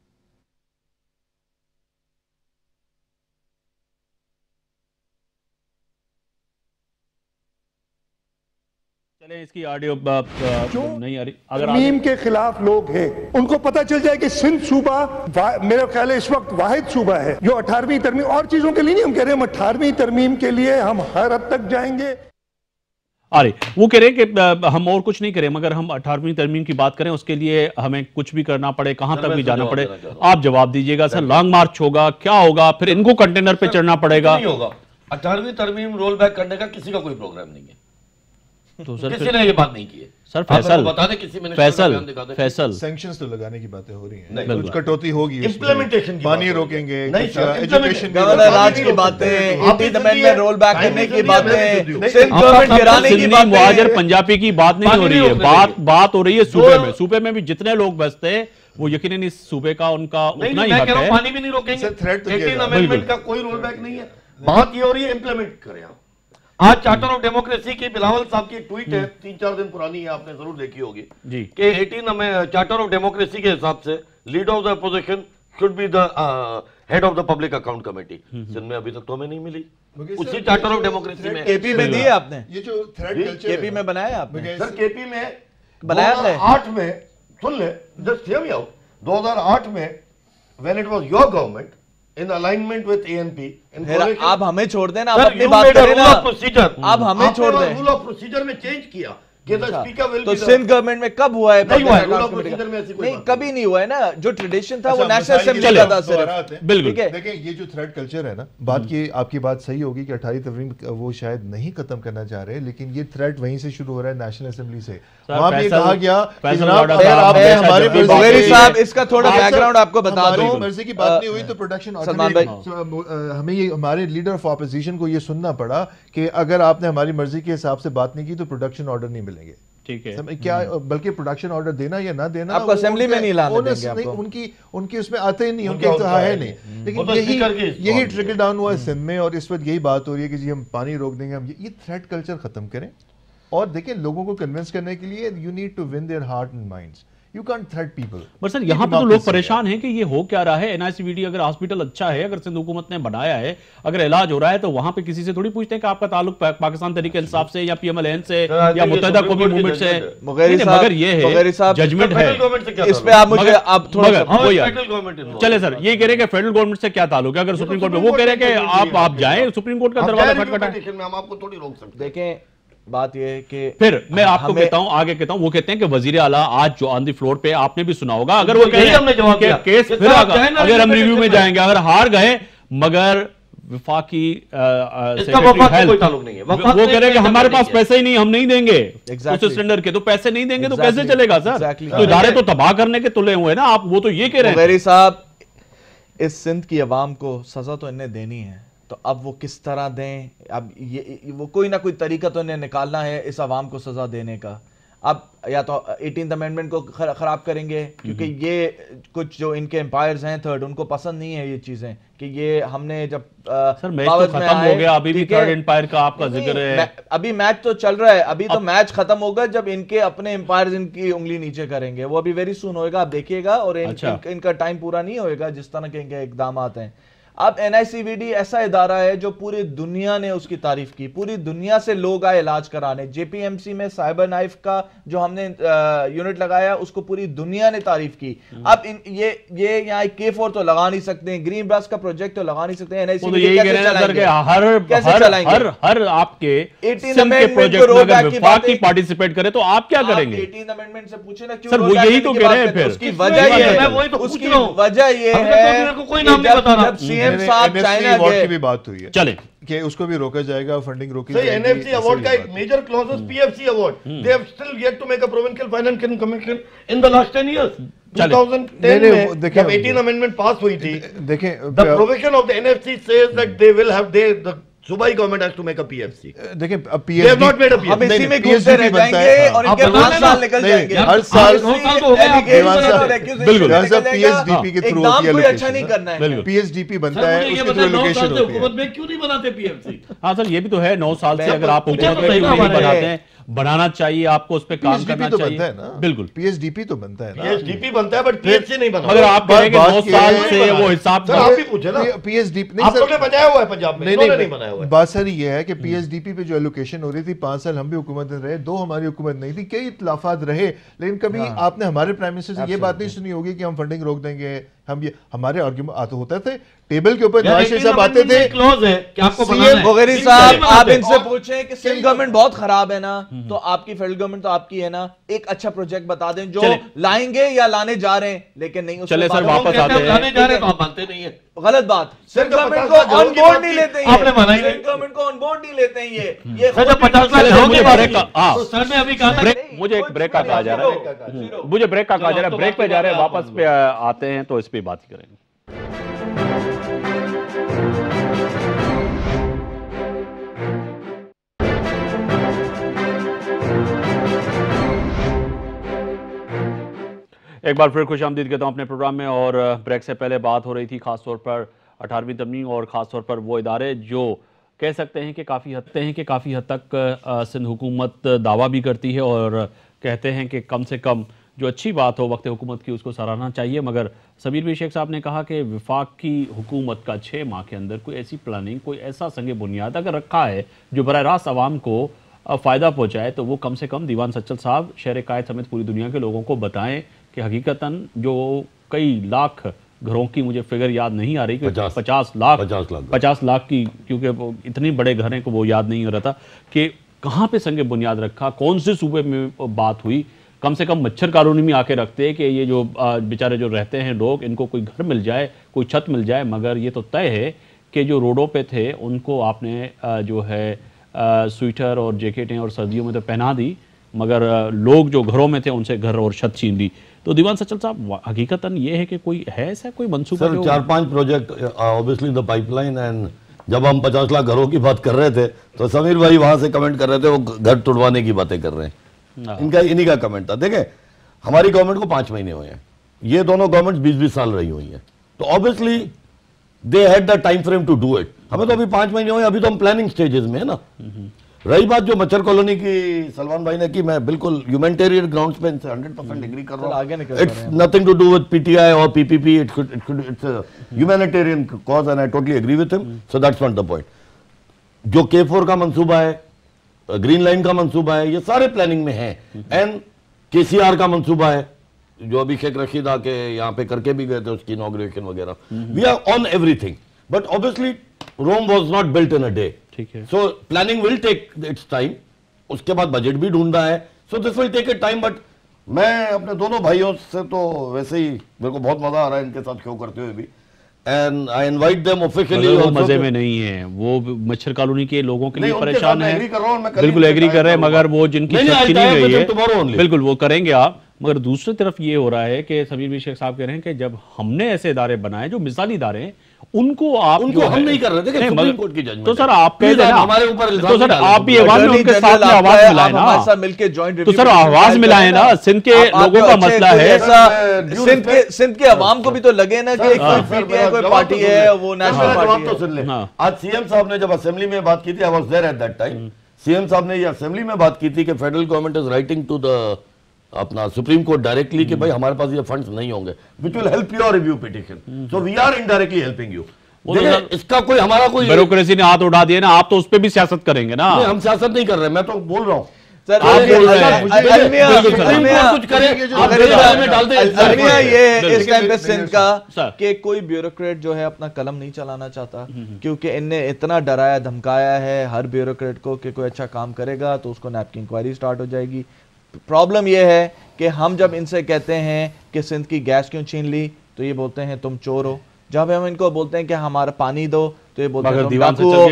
چلیں اس کی آڈیو نہیں آ رہی. ترمیم کے خلاف لوگ ہیں، ان کو پتہ چل جائے کہ سندھ صوبہ میرے خیال ہے اس وقت واحد صوبہ ہے جو 18ویں ترمیم، اور چیزوں کے لیے نہیں ہم کہہ رہے ہیں، ہم 18ویں ترمیم کے لیے ہم ہر حد تک جائیں گے. وہ کہہ رہے ہیں کہ ہم اور کچھ نہیں کریں مگر ہم 18ویں ترمیم کی بات کریں، اس کے لیے ہمیں کچھ بھی کرنا پڑے، کہاں تک بھی جانا پڑے. آپ جواب دیجئے گا. سر لانگ مارچ ہوگا، کیا ہوگا، پھر ان کو کنٹینر پہ چڑھنا پڑے گا. 18ویں ترمیم رول بیک کرنے کا کسی کا کوئی پروگرام نہیں ہے، تو سر کسی نے یہ بات نہیں کی ہے. سر فیصل سینکشنز تو لگانے کی باتیں ہو رہی ہیں، نہیں کچھ کٹوتی ہوگی، امپلیمنٹیشن کی پانی روکیں گے، نہیں کچھ سر، ایجوکیشن گورنر راج کی باتیں، 18th امینڈمنٹ رول بیک کرنے کی باتیں، سندھ گورنمنٹ گرانے کی باتیں، مہاجر پنجابی کی بات نہیں ہو رہی ہے، بات ہو رہی ہے صوبے میں. صوبے میں بھی جتنے لوگ بستے ہیں وہ یقیناً اس صوبے کا ان کا اتنا ہی حق ہے. پانی بھی نہیں روکیں گے، 18 امینڈمنٹ کا کوئی رول بیک نہیں ہے. بات یہ ہو رہی ہے امپلیمنٹ کریں. آپ آج چارٹر آف ڈیموکریسی کی بلاول صاحب کی ٹویٹ ہے 3-4 دن پرانی ہے، آپ نے ضرور دیکھی ہوگی کہ 18 میں چارٹر آف ڈیموکریسی کے حساب سے leader of the opposition should be the head of the public account committee. Sindh میں ابھی تک تو ہمیں نہیں ملی اسی چارٹر آف ڈیموکریسی میں. کے پی میں دی ہے آپ نے، یہ جو تھریڈ کلچر کے پی میں بنایا آپ نے. سر کے پی میں بنایا ہے 2008 میں، سن لیں جسٹ ہیئر می آؤٹ، 2008 میں when it was your government in alignment with ANP آپ ہمیں چھوڑ دیں نا، آپ اپنی بات کریں نا، آپ ہمیں چھوڑ دیں. رول آف پروسیجر میں چینج کیا کہ the speaker will to be Sindh government میں کب ہوا ہے؟ نہیں ہوا ہے، رول آف پروسیجر میں ایسی کوئی نہیں بات کبھی نہیں ہوا ہے نا. جو ٹریڈیشن تھا وہ اچھا، نیشنل اسمبلی کا تھا صرف. بالکل دیکھیں یہ جو تھریڈ کلچر ہے نا، بات کی آپ کی بات صحیح ہوگی کہ 18 ترمیم وہ شاید نہیں ختم کرنا چاہ رہے، لیکن یہ تھریڈ وہیں سے شروع ہو رہا ہے نیشنل اسمبلی سے. وہاں پہ کہا گیا کہ جناب اگر آپ نے ہمارے مغیری صاحب اس کا تھوڑا بیک گراؤنڈ آپ کو بتا دوں. مرضی کی بات نہیں ہوئی تو پروڈکشن سلمان بھائی ہمیں یہ ہمارے لیڈر آف اپوزیشن کو یہ سننا پڑا کہ اگر آپ نے ہماری مرضی کے حساب سے بات نہیں کی تو پروڈکشن آرڈر نہیں ملیں گے. ٹھیک ہے کیا بلکہ پروڈکشن آرڈر دینا یا نہ دینا آپ کو اسمبلی میں نہیں لانے دیں گے. آپ کو ان کی اس میں آتے ہی نہیں، ان کے انتہا ہے نہیں. لیکن یہی ٹرکل ڈاؤن ہوا ہے سندھ میں، اور اس وقت یہی بات ہو رہی ہے کہ جی ہم پانی روک دیں گے. ہم یہ تھریٹ کلچر ختم کریں، اور دیکھیں لوگوں کو کنونس کرنے کے لیے you need to win their heart and minds. You can't threat people. بس سر یہاں پہ تو لوگ پریشان ہیں کہ یہ ہو کیا رہا ہے. NICVD اگر ہاسپٹل اچھا ہے، اگر سندھ حکومت نے بنایا ہے، اگر علاج ہو رہا ہے تو وہاں پہ کسی سے تھوڑی پوچھتے ہیں کہ آپ کا تعلق پاکستان تحریک انصاف سے یا PMLN سے یا متحدہ قومی موومنٹ سے. مگر یہ ہے ججمنٹ ہے اس پہ. آپ مجھے آپ تھوڑا چلے سر یہ کہہ رہے کہ فیڈرل گورنمنٹ سے کیا تعلق ہے. اگر سپریم کورٹ میں وہ کہہ رہے کہ آپ جائیں، سپریم کورٹ کا دروازہ کھٹکھٹائیں. ہم آپ کو تھوڑی روک سکتے. دیکھیں بات یہ ہے کہ پھر میں آپ کو کہتا ہوں، آگے کہتا ہوں، وہ کہتے ہیں کہ وزیر اعلیٰ آج جو آن دی فلور پہ آپ نے بھی سنا ہوگا، اگر وہ کہہ رہے ہیں کہ کیس پھر آگا، اگر ہم ریویو میں جائیں گے، اگر ہار گئے مگر وفاقی سیکریٹری ہیلتھ وہ کہہ رہے ہیں کہ ہمارے پاس پیسے ہی نہیں، ہم نہیں دیں گے اس سلنڈر کے. تو پیسے نہیں دیں گے تو کیسے چلے گا سر؟ تو ادارے تو تباہ کرنے کے تلے ہوئے نا آپ. وہ تو یہ کہہ رہے ہیں مغیری صاحب اس سندھ کی عوام کو سزا تو انہیں دینی ہے، تو اب وہ کس طرح دیں؟ اب وہ کوئی نہ کوئی طریقہ تو انہیں نکالنا ہے اس عوام کو سزا دینے کا. اب یا تو 18th امینڈمنٹ کو خراب کریں گے کیونکہ یہ کچھ جو ان کے امپائرز ہیں تھرڈ ان کو پسند نہیں ہے یہ چیزیں کہ یہ ہم نے جب سر میچ تو ختم ہو گیا, ابھی بھی تھرڈ امپائر کا آپ کا ذکر ہے. ابھی میچ تو چل رہا ہے, ابھی تو میچ ختم ہوگا جب ان کے اپنے امپائرز ان کی انگلی نیچے کریں گے, وہ ابھی ویری سون ہوئے گا, آپ دیکھیے گا, اور ان کا ٹائم پورا نہیں ہوئے گا جس طرح کے ان کے اقدامات ہیں. اب NICVD ایسا ادارہ ہے جو پوری دنیا نے اس کی تعریف کی, پوری دنیا سے لوگ آئے علاج کرانے. JPMC میں سائبر نائف کا جو ہم نے یونٹ لگایا اس کو پوری دنیا نے تعریف کی. اب یہ یہاں K4 تو لگا نہیں سکتے, گرین براس کا پروجیکٹ تو لگا نہیں سکتے, NICVD کیسے چلائیں گے؟ ہر آپ کے 18 امینڈمنٹ میں اگر وفاق کی پارٹیسپیٹ کرے تو آپ کیا کریں گے؟ 18 امینڈمنٹ سے پوچھیں نا سر, وہ یہی تو کہہ رہے ہیں. پھر اس کی وجہ یہ ہے صاحب چائنا کی بھی بات ہوئی ہے, چلیں کہ اس کو بھی روکا جائے گا, فنڈنگ روکی جائے گی. NFC award کا ایک major clause is PFC award. They have still yet to make a provincial financial commission in the last 10 years. 2010 میں جب 18 amendment pass ہوئی تھی, دیکھیں the provision of the NFC says that they will have the صوبائی government has to make a PFC. دیکھیں اب They have not made a PFC. ہم اسی میں گھومتے رہ جائیں گے اور ان کے 5 سال نکل جائیں گے. ہر سال بالکل PSDP کے تھرو ہوتی ہے, کوئی اچھا نہیں کرنا ہے, PSDP بنتا ہے, اس کے تھرو لوکیشن ہوتی ہے. حکومت میں کیوں نہیں بناتے PFC؟ ہاں سر, یہ بھی تو ہے 9 سال سے اگر آپ حکومت میں کیوں نہیں بناتے ہیں, بنانا چاہیے آپ کو, اس پہ کام کرنا چاہیے. بالکل PSDP تو بنتا ہے نا, PSDP بنتا ہے بٹ PSC نہیں بنا. مگر آپ کہہ رہے ہیں کہ 9 سال سے وہ حساب سر آپ بھی پوچھے نا, PSDP آپ لوگ نے بنایا ہوا ہے پنجاب میں, انہوں نے نہیں بنایا ہوا ہے. بات سر یہ ہے کہ PSDP پہ جو ایلوکیشن ہو رہی تھی 5 سال ہم بھی حکومت میں رہے, 2 ہماری حکومت نہیں تھی, کئی اختلافات رہے, لیکن کبھی آپ نے ہمارے پرائم منسٹر سے یہ بات نہیں سنی ہوگی کہ ہم فنڈنگ روک دیں گے. ہم یہ ہمارے آرگیومنٹ آتے ہوتا تھے ٹیبل کے اوپر, نواز شریف صاحب آتے تھے. مغیری صاحب آپ ان سے پوچھیں کہ اسٹیٹ گورنمنٹ بہت خراب ہے نا, تو آپ کی فیڈرل گورنمنٹ تو آپ کی ہے نا, ایک اچھا پروجیکٹ بتا دیں جو لائیں گے یا لانے جا رہے ہیں, لیکن نہیں. چلے سر واپس آتے ہیں, لانے جا رہے تو آپ مانتے نہیں ہیں, غلط بات. اسٹیٹ گورنمنٹ کو آن بورڈ نہیں لیتے ہیں, اسٹیٹ گورنمنٹ کو آن بورڈ نہیں لیتے ہیں. یہ سر 50 لاکھ ہو گئے سر نے ابھی کہا تھا مجھے ایک بریک کا کہا جا رہا ہے, مجھے بریک کا کہا جا رہا ہے, بریک پہ جا رہے ہیں, واپس پہ آتے ہیں تو اس پہ بات کریں گے. ایک بار پھر خوش آمدید کہتا ہوں اپنے پروگرام میں. اور بریک سے پہلے بات ہو رہی تھی خاص طور پر 18ویں ترمیم اور خاص طور پر وہ ادارے جو کہہ سکتے ہیں کہ کافی حد تک سندھ حکومت دعویٰ بھی کرتی ہے اور کہتے ہیں کہ کم سے کم جو اچھی بات ہو وقت حکومت کی اس کو سراہنا چاہیے. مگر سمیر بھی شیخ صاحب نے کہا کہ وفاق کی حکومت کا 6 ماہ کے اندر کوئی ایسی پلاننگ, کوئی ایسا سنگ بنیاد اگر رکھا ہے جو براہ راست عوام کو فائدہ پہنچائے, تو وہ کم سے کم دیوان سچل صاحب شہر قائد سمیت پوری دنیا کے لوگوں کو بتائیں کہ حقیقتاً جو کئی لاکھ گھروں کی مجھے فگر یاد نہیں آ رہی کہ 50 لاکھ کی, کیونکہ اتنے بڑے گھر ہیں کو وہ یاد نہیں ہو رہا تھا کہ کہاں پہ سنگ بنیاد رکھا, کون سے صوبے میں بات ہوئی. کم سے کم مچھر کالونی میں آ کے رکھتے کہ یہ جو بیچارے جو رہتے ہیں لوگ, ان کو کوئی گھر مل جائے, کوئی چھت مل جائے. مگر یہ تو طے ہے کہ جو روڈوں پہ تھے ان کو آپ نے جو ہے سویٹر اور جیکٹیں اور سردیوں میں تو پہنا دی, مگر لوگ جو گھروں میں تھے ان سے گھر اور چھت چھین لی. تو دیوان سچل صاحب حقیقتاً یہ ہے کہ کوئی ہے ایسا کوئی منصوبہ؟ Sir 4-5 project obviously the pipeline, and جب ہم 50 لاکھ گھروں کی بات کر رہے تھے تو سمیر بھائی وہاں سے کمنٹ کر رہے تھے وہ گھر توڑوانے کی باتیں کر رہے ہیں. انہی کا کمنٹ تھا. دیکھیں ہماری گورنمنٹ کو 5 مہینے ہوئے ہیں, یہ دونوں گورنمنٹ 20 سال رہی ہوئی ہیں, تو obviously they had the time frame to do it. ہمیں تو ابھی 5 مہینے ہوئے, ابھی تو ہم پلاننگ سٹیجز میں ہیں نا. رہی بات جو مچھر کالونی کی سلمان بھائی نے کی, میں بالکل ہیومینٹیرین گراؤنڈز پہ ان سے 100% ایگری کر رہا ہوں. It's nothing to do with PTI or PPP, it's a humanitarian cause and I totally agree with him. So that's not the point. جو K4 کا منصوبہ ہے, گرین لائن کا منصوبہ ہے, یہ سارے پلاننگ میں ہیں. اینڈ KCR کا منصوبہ ہے جو ابھی شیخ رشید آ کے یہاں پہ کر کے بھی گئے تھے, اس کی انوگریشن وغیرہ. We are on everything. But obviously Rome was not built in a day. So planning will take its time. اس کے بعد بجٹ بھی ڈھونڈنا ہے. So this will take a time, but میں اپنے دونوں بھائیوں سے تو ویسے ہی میرے کو بہت مزہ آ رہا ہے ان کے ساتھ شو کرتے ہوئے بھی. And I invite them officially. وہ مزے میں نہیں ہیں, وہ مچھر کالونی کے لوگوں کے لیے پریشان ہیں. بالکل ایگری کر رہے ہیں, مگر وہ جن کی چھت چھنی گئی ہے بالکل وہ کریں گے آپ. مگر دوسری طرف یہ ہو رہا ہے کہ سمیر بھی شیخ صاحب کہہ رہے ہیں کہ جب ہم نے ایسے ادارے بنائے جو مثالی ادارے ہیں, उनको आप उनको हम नहीं कर रहे थे, सुप्रीम कोर्ट की जजमेंट। तो सर आप कह देना हमारे ऊपर, तो सर आप भी ऐवान में उनके साथ में आवाज मिलाए ना, हमारे साथ मिलके जॉइंट तो सर आवाज मिलाए ना, सिंध के लोगों का मसला है। सिंध के अवाम को भी तो लगे ना कि कोई पीटीआई कोई पार्टी है, वो नेशनल पार्टी है। सुन ले, आज सीएम साहब ने जब असेंबली में बात की थी, I was there at that time, CM साहब ने ये असेंबली में बात की थी कि federal government is writing to the अपना सुप्रीम कोर्ट डायरेक्टली कि भाई हमारे पास ये फंड्स नहीं होंगे, which will help your review petition, so we are indirectly helping you. इसका कोई हमारा कोई ब्यूरोक्रेसी ने हाथ उठा दिया ना, आप तो उस पे भी सियासत करेंगे ना। हम सियासत नहीं कर रहे, मैं तो बोल रहा हूँ सर, इस टाइम पे सिंध का कि कोई ब्यूरोक्रेट जो है अपना कलम नहीं चलाना चाहता, क्योंकि इनने इतना डराया धमकाया है हर ब्यूरोक्रेट को कि कोई अच्छा काम करेगा तो उसको नैब की इंक्वायरी स्टार्ट हो जाएगी। प्रॉब्लम यह है कि हम जब इनसे कहते हैं कि सिंध की गैस क्यों छीन ली तो ये बोलते हैं तुम चोर हो। जब हम इनको बोलते हैं कि हमारा पानी दो तो ये बोलते हैं तुम डाकू हो।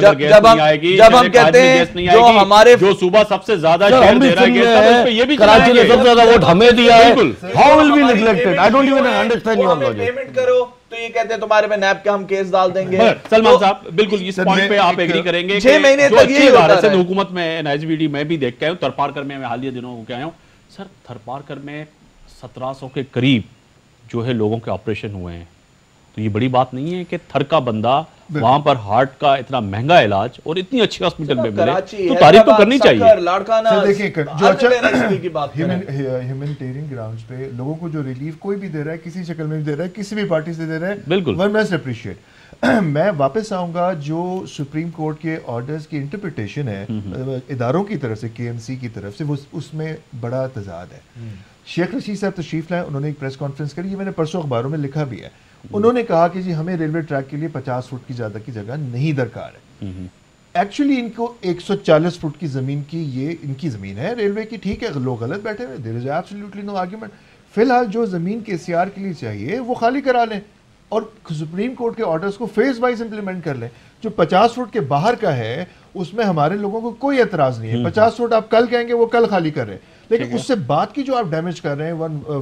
जब हम कहते हैं जो हमारे जो सूबा सबसे ज्यादा शेयर दे रहा है, ये भी कराची ने सबसे ज्यादा वोट हमें दिया है, how will be neglected? I don't even understand your logic. Payment करो तो ये कहते हैं तुम्हारे पे नैब के हम केस डाल देंगे। सलमान साहब बिल्कुल इस पॉइंट पे आप एग्री करेंगे 6 महीने तक यही होता है। सिंध हुकूमत में एनआईवीडी मैं भी देख के आया हूं, थरपारकर में मैं हालिया दिनों होके आया हूं सर। थरपारकर में 1700 के करीब जो है लोगों के ऑपरेशन हुए हैं, तो ये बड़ी बात नहीं है कि थर का बंदा वहां पर हार्ट का इतना महंगा इलाज और इतनी अच्छी हॉस्पिटल में मिले, तो तारीफ तो करनी चाहिए। देखिए जो अच्छा ह्यूमैनिटेरियन ग्राउंड्स पे लोगों को जो रिलीफ कोई भी दे रहा है, किसी शक्ल में भी दे रहा है, किसी भी पार्टी से दे रहा है, बिल्कुल वन मस्ट अप्रिशिएट। मैं वापस आऊंगा, जो सुप्रीम कोर्ट के ऑर्डर्स की इंटरप्रिटेशन है इदारों की तरफ से, केएमसी की तरफ से, वो उसमें बड़ा तजाद है। शेख रशीद साहब तशरीफ लाए, उन्होंने एक प्रेस कॉन्फ्रेंस करी, ये मैंने परसों अखबारों में लिखा भी है। उन्होंने कहा कि जी हमें रेलवे ट्रैक के लिए 50 फुट की ज्यादा की जगह नहीं दरकार है। एक्चुअली इनको 140 फुट की जमीन की, ये इनकी जमीन है रेलवे की, ठीक है, लोग गलत बैठे हुए, there is absolutely no argument. फिलहाल जो जमीन केसीआर के लिए चाहिए वो खाली करा लें और सुप्रीम कोर्ट के ऑर्डर्स को फेज वाइज इंप्लीमेंट कर लें। जो 50 फुट के बाहर का है उसमें हमारे लोगों को कोई एतराज नहीं है। 50 फुट आप कल कहेंगे वो कल खाली कर रहे हैं, लेकिन उससे बाद की जो आप डैमेज कर रहे हैं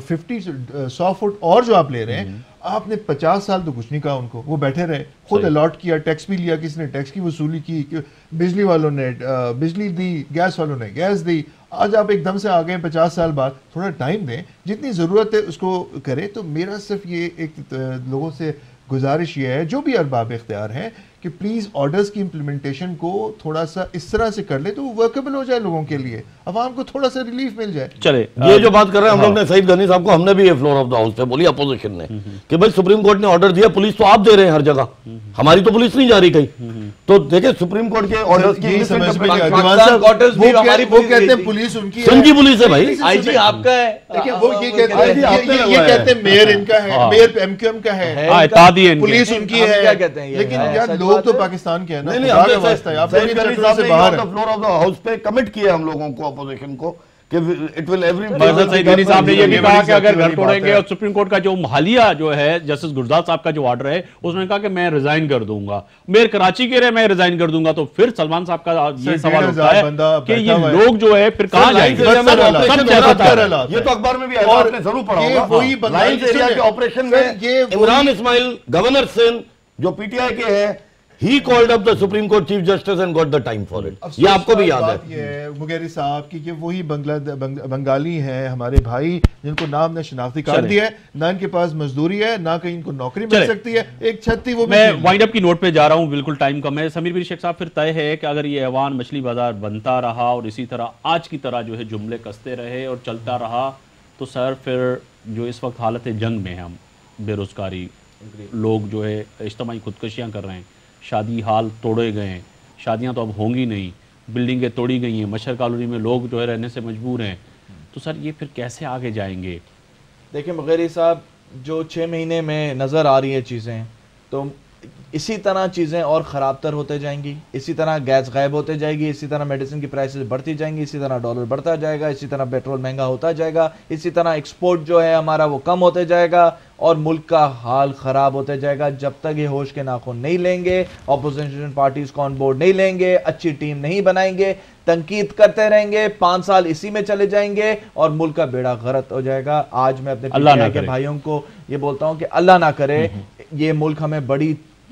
150 फुट और जो आप ले रहे हैं, आपने 50 साल तो कुछ नहीं कहा उनको, वो बैठे रहे, खुद अलॉट किया, टैक्स भी लिया, किसी ने टैक्स की वसूली की, बिजली वालों ने बिजली दी, गैस वालों ने गैस दी। आज आप एकदम से आ गए 50 साल बाद, थोड़ा टाइम दें, जितनी ज़रूरत है उसको करें। तो मेरा सिर्फ ये एक लोगों से गुजारिश ये है, जो भी अरबाब इख्तियार हैं, कि प्लीज ऑर्डर्स की इंप्लीमेंटेशन को थोड़ा सा इस तरह से कर ले तो वर्केबल हो जाए लोगों के लिए, अवाम को थोड़ा सा रिलीफ मिल जाए। चले ये जो बात कर रहे हैं हम लोग ने, सईद गनी साहब को हमने भी ये फ्लोर ऑफ द हाउस पे बोली अपोजिशन ने कि भाई सुप्रीम कोर्ट ने ऑर्डर दिया, पुलिस तो आप दे रहे हैं हर जगह, हमारी तो पुलिस नहीं जा रही कहीं। तो देखिए सुप्रीम कोर्ट के ऑर्डर्स की वो हमारी कहते हैं पुलिस उनकी है, सिंध की पुलिस है भाई, आईजी आपका है। देखिए वो ये कहते हैं मेयर इनका है, मेयर एमक्यूएम का है, पुलिस उनकी है, क्या कहते हैं, लेकिन यार लोग तो पाकिस्तान के हैं ना। नहीं हमने हाउस पे कमिट किया हम लोगों को, अपोजिशन को, कि it will every. Saeed Ghani साहब ने ये भी कहा कि अगर घर तोड़ेंगे, और सुप्रीम कोर्ट का जो हालिया जो है जस्टिस गुरदार साहब का जो ऑर्डर है उसने कहा कि मैं रिजाइन कर दूंगा, मेयर कराची के रहे मैं रिजाइन कर दूंगा, तो फिर सलमान साहब का ये सवाल होता है कि ये लोग जो है फिर कहाँ जाएंगे? ये तो अखबार में भी आपने जरूर पढ़ा होगा, लाइन्स एरिया के ऑपरेशन में इमरान इस्माइल, गवर्नर सिंध जो पीटीआई के हैं, he called up the Supreme Court Chief Justice and got the time for it. ये आपको भी याद है। ये मुगेरी साहब की, ये वही बंगाली हैं हमारे भाई जिनको नाम ने शनाख्ती कार्ड दिया है, ना इनके पास मजदूरी है, ना कहीं इनको नौकरी मिल सकती है, एक छत्ती वो। मैं वाइंड अप की नोट पे जा रहा हूँ, बिल्कुल टाइम कम है। समीर बिन शेख साहब, फिर तय है कि अगर ये ऐवान मछली बाजार बनता रहा और इसी तरह आज की तरह जो है जुमले कसते रहे और चलता रहा, तो सर फिर जो इस वक्त हालत जंग में हम, बेरोजगारी, लोग जो है इज्तिमाई खुदकशियाँ कर रहे हैं, शादी हाल तोड़े गए हैं, शादियां तो अब होंगी नहीं, बिल्डिंगें तोड़ी गई हैं, मशहर कॉलोनी में लोग जो है रहने से मजबूर हैं, तो सर ये फिर कैसे आगे जाएंगे? देखिए मुगेरी साहब, जो 6 महीने में नज़र आ रही है चीज़ें, तो इसी तरह चीज़ें और ख़राब तर होते जाएंगी, इसी तरह गैस गायब होते जाएगी, इसी तरह मेडिसिन की प्राइसेस बढ़ती जाएंगी, इसी तरह डॉलर बढ़ता जाएगा, इसी तरह पेट्रोल महंगा होता जाएगा, इसी तरह एक्सपोर्ट जो है हमारा वो कम होते जाएगा और मुल्क का हाल ख़राब होते जाएगा। जब तक ये होश के नाखून नहीं लेंगे, अपोजिशन पार्टीज़ को ऑन बोर्ड नहीं लेंगे, अच्छी टीम नहीं बनाएंगे, तनकीद करते रहेंगे, 5 साल इसी में चले जाएंगे और मुल्क का बेड़ा गर्क हो जाएगा। आज मैं अपने पीटीआई के भाइयों को ये बोलता हूँ कि अल्लाह ना करे ये मुल्क हमें बड़ी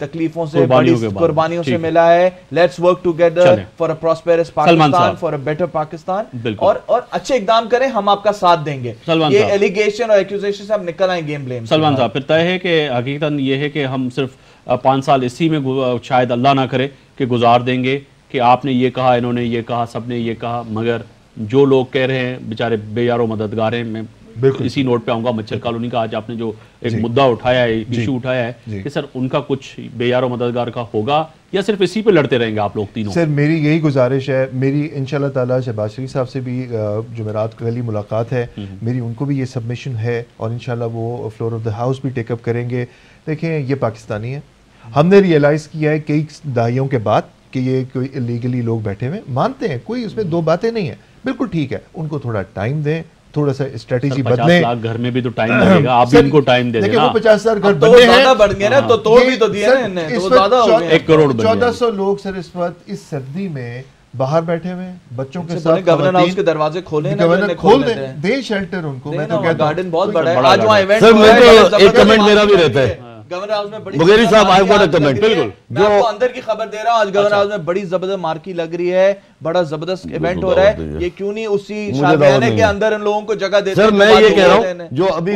تکلیفوں سے بڑی قربانیوں سے ملا ہے. Let's work together for a prosperous Pakistan, for a better Pakistan, اور اچھے اقدام کریں, ہم آپ کا ساتھ دیں گے. یہ ایلیگیشن اور ایکوزیشن سے ہم نکل آئیں گیم بلیم. سلمان صاحب پھر طے ہے کہ حقیقتاً یہ ہے کہ ہم صرف 5 سال اسی میں شاید اللہ نہ کرے کہ گزار دیں گے کہ آپ نے یہ کہا, انہوں نے یہ کہا, سب نے یہ کہا, مگر جو لوگ کہہ رہے ہیں بیچارے بے یار و مددگار ہیں. میں اسی نوٹ پہ آؤں گا, مچھر کالونی کا آج آپ نے جو ایک مدعا اٹھایا ہے, ایشو اٹھایا ہے کہ سر ان کا کچھ بے یار و مددگار کا ہوگا یا صرف اسی پہ لڑتے رہیں گے آپ لوگ تینوں؟ سر میری یہی گزارش ہے, میری انشاءاللہ تعالی شہباز شریف صاحب سے بھی جمعرات کو کل ملاقات ہے, میری ان کو بھی یہ سبمیشن ہے اور انشاءاللہ وہ فلور آف دا ہاؤس بھی ٹیک اپ کریں گے. دیکھیں یہ پاکستانی ہے, ہم نے ریئلائز کیا ہے کئی دہائیوں کے بعد کہ یہ کوئی لیگلی لوگ بیٹھے ہوئے, مانتے ہیں, کوئی اس میں دو باتیں نہیں ہیں, بالکل ٹھیک ہے, ان کو تھوڑا ٹائم دیں, تھوڑا سا اسٹریٹجی بدلیں. 50 لاکھ گھر میں بھی تو ٹائم لگے گا, آپ بھی ان کو ٹائم دے دیں. دیکھیں وہ 50,000 گھر بنے ہیں, زیادہ بڑھ گئے نا, تو توڑ بھی تو دیے نا, تو زیادہ ہو گئے. 1 کروڑ بن گئے. 1400 لوگ سر اس وقت اس سردی میں باہر بیٹھے ہوئے ہیں بچوں کے ساتھ. گورنر ہاؤس کے دروازے کھولیں, گورنر کھول دیں شیلٹر ان کو. میں تو کہتا ہوں گارڈن بہت بڑا ہے. آج وہاں ایونٹ سر میں تو ایک کمنٹ میرا بھی رہتا ہے گورنر ہاؤس میں بڑی مغیری صاحب, آئی گاٹ اے کمنٹ. بالکل میں آپ کو اندر کی خبر دے رہا ہوں, آج گورنر ہاؤس میں بڑی زبردست مارکی لگ رہی ہے, بڑا زبردست ایونٹ ہو رہا ہے. یہ کیوں نہیں اسی شادیانے کے اندر ان لوگوں کو جگہ دیتے ہیں؟ سر میں یہ کہہ رہا ہوں جو ابھی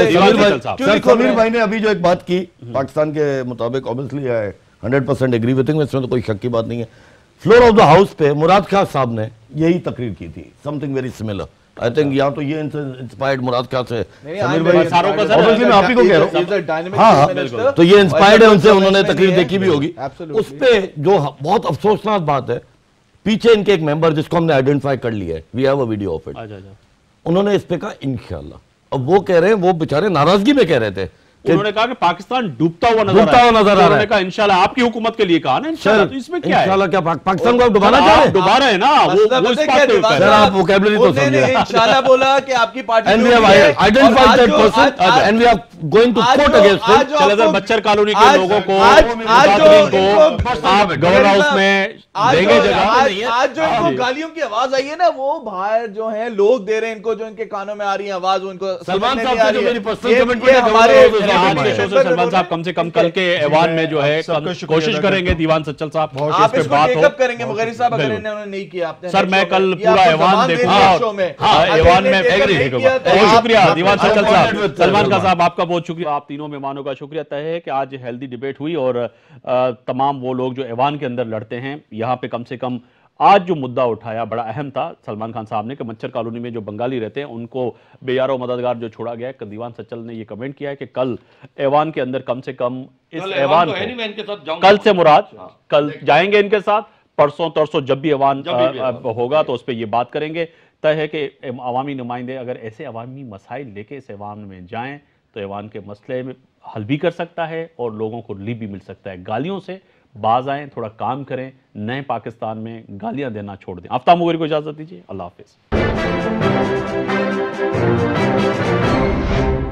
سمیر بھائی نے ابھی جو ایک بات کی پاکستان کے مطابق obviously ہے 100% ایگری وتھ ہم, اس میں تو کوئی شک کی بات نہیں ہے. فلور آف دا ہاؤس پہ مراد خان صاحب نے یہی تقریر کی تھی, something very similar. I think یہاں تو یہ انسپائرڈ مراد خان سے سمیر بھائی, میں آپ ہی کو کہہ رہا ہوں, ہاں تو یہ انسپائرڈ ہے ان سے, انہوں نے تقریر دیکھی بھی ہوگی. اس پہ جو بہت افسوسناک بات ہے, پیچھے ان کے ایک ممبر جس کو ہم نے آئیڈینٹیفائی کر لیا ہے, we have a video of it, انہوں نے اس پہ کہا انشاءاللہ. اب وہ کہہ رہے ہیں, وہ بیچارے ناراضگی میں کہہ رہے تھے, انہوں نے کہا کہ پاکستان ڈوبتا ہوا نظر آ رہا ہے. انہوں نے کہا انشاءاللہ آپ کی حکومت کے لیے کہا نا, انشاءاللہ, تو اس میں کیا ہے؟ انشاءاللہ کیا پاکستان کو آپ ڈبانا چاہ رہے ہیں؟ ڈبا رہے ہیں نا, وہ اس بات پہ سر آپ ووکیبلری تو سمجھے. انشاءاللہ بولا کہ آپ کی party and we have identified that person and we are going to court against him. چلے سر بچر کالونی کے لوگوں کو آپ گورنر ہاؤس میں دیں گے جگہ. آج جو ان کو گالیوں کی آواز آئی ہے نا, وہ باہر جو ہیں لوگ دے رہے ہیں ان کو, جو ان کے کانوں میں آ رہی ہے آواز, وہ ان کو سلمان صاحب سے جو میری پرسنل کمنٹ یہ ہمارے سلمان صاحب کم سے کم کل کے ایوان میں جو ہے کوشش کریں گے, دیوان سچل صاحب آپ اس کو ٹیک اپ کریں گے مغیری صاحب, اگر انہوں نے نہیں کیا. سر میں کل پورا ایوان دیکھوں گا, ایوان میں بہت شکریہ دیوان سچل صاحب. سلمان خان صاحب آپ کا بہت شکریہ, آپ تینوں مہمانوں کا شکریہ. طے ہے کہ آج ہیلدی ڈیبیٹ ہوئی اور تمام وہ لوگ جو ایوان کے اندر لڑتے ہیں, یہاں پہ کم سے کم آج جو مدعا اٹھایا بڑا اہم تھا سلمان خان صاحب نے, کہ مچھر کالونی میں جو بنگالی رہتے ہیں ان کو بے یار و مددگار جو چھوڑا گیا ہے. دیوان سچل نے یہ کمنٹ کیا ہے کہ کل ایوان کے اندر کم سے کم اس ایوان کو, کل سے مراد کل جائیں گے ان کے ساتھ, پرسوں ترسوں جب بھی ایوان ہوگا تو اس پہ یہ بات کریں گے. طے ہے کہ عوامی نمائندے اگر ایسے عوامی مسائل لے کے اس ایوان میں جائیں تو ایوان کے مسئلے میں حل بھی کر سکتا ہے اور لوگوں کو ریلیف بھی مل سکتا ہے. گالیوں سے باز آئیں, تھوڑا کام کریں, نئے پاکستان میں گالیاں دینا چھوڑ دیں. آفتاب مغری کو اجازت دیجیے, اللہ حافظ.